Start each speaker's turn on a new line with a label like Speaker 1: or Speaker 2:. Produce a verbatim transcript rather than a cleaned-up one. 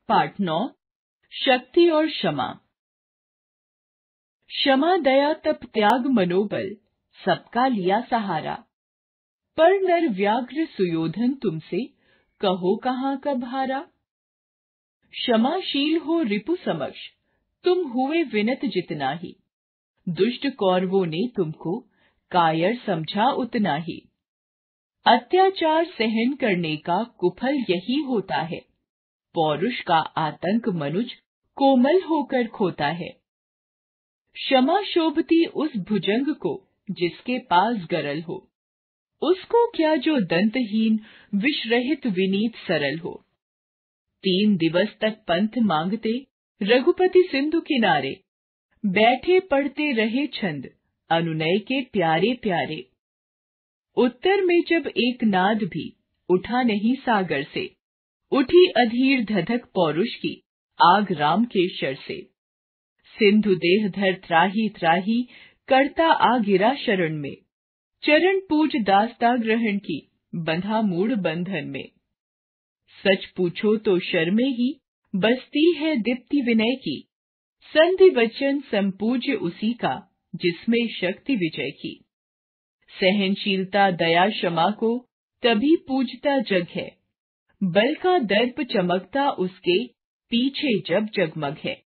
Speaker 1: पाठ नौ। शक्ति और क्षमा। क्षमा दया तप त्याग मनोबल, सबका लिया सहारा। पर नर व्याघ्र सुयोधन तुमसे, कहो कहाँ कब हारा। क्षमाशील हो रिपु समक्ष, तुम हुए विनत जितना ही। दुष्ट कौरवों ने तुमको, कायर समझा उतना ही। अत्याचार सहन करने का कुफल यही होता है। पौरुष का आतंक मनुज, कोमल होकर खोता है। क्षमा शोभती उस भुजंग को, जिसके पास गरल हो। उसको क्या जो दंतहीन, विष रहित विनीत सरल हो। तीन दिवस तक पंथ मांगते, रघुपति सिंधु किनारे। बैठे पढ़ते रहे छंद, अनुनय के प्यारे प्यारे। उत्तर में जब एक नाद भी, उठा नहीं सागर से। उठी अधीर धधक पौरुष की, आग राम के शर से। सिंधु देह धर त्राही त्राही, करता आ गिरा शरण में। चरण पूज दासता ग्रहण की, बंधा मूढ़ बंधन में। सच पूछो तो शर्मे ही, बसती है दीप्ति विनय की। संधि वचन संपूज्य उसी का, जिसमें शक्ति विजय की। सहनशीलता दया क्षमा को, तभी पूजता जग है। बल का दर्प चमकता उसके, पीछे जब जगमग है।